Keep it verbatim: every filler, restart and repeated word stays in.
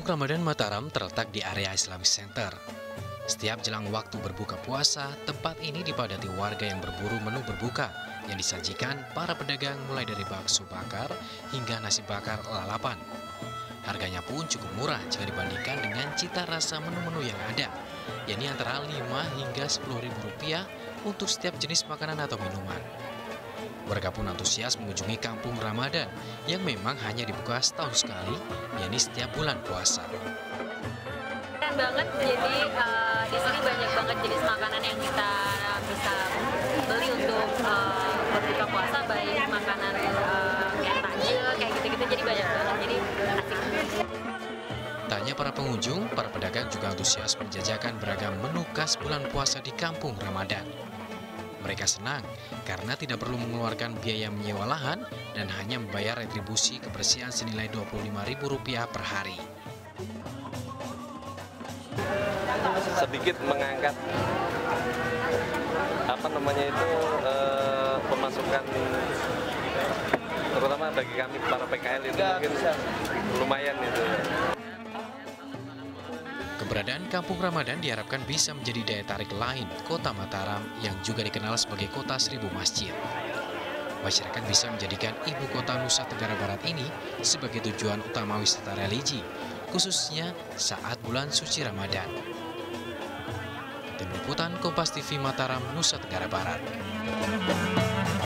Ramadan Mataram terletak di area Islamic Center. Setiap jelang waktu berbuka puasa, tempat ini dipadati warga yang berburu menu berbuka yang disajikan para pedagang mulai dari bakso bakar hingga nasi bakar lalapan. Harganya pun cukup murah jika dibandingkan dengan cita rasa menu-menu yang ada, yakni antara lima hingga sepuluh ribu rupiah untuk setiap jenis makanan atau minuman. Warga pun antusias mengunjungi Kampung Ramadan yang memang hanya dibuka setahun sekali, yakni setiap bulan puasa. Keren banget, jadi uh, di sini banyak banget jenis makanan yang kita bisa beli untuk uh, berbuka puasa, baik makanan uh, kayak takjil, kayak gitu-gitu, jadi banyak banget, jadi asik. Tanya para pengunjung, para pedagang juga antusias menjajakan beragam menu khas bulan puasa di Kampung Ramadan. Mereka senang karena tidak perlu mengeluarkan biaya menyewa lahan dan hanya membayar retribusi kebersihan senilai dua puluh lima ribu rupiah per hari. Sedikit mengangkat apa namanya itu eh, pemasukan, terutama bagi kami para P K L itu mungkin lumayan itu. Keberadaan Kampung Ramadan diharapkan bisa menjadi daya tarik lain Kota Mataram yang juga dikenal sebagai Kota Seribu Masjid. Masyarakat bisa menjadikan ibu kota Nusa Tenggara Barat ini sebagai tujuan utama wisata religi, khususnya saat bulan suci Ramadan. Tim Liputan Kompas T V Mataram, Nusa Tenggara Barat.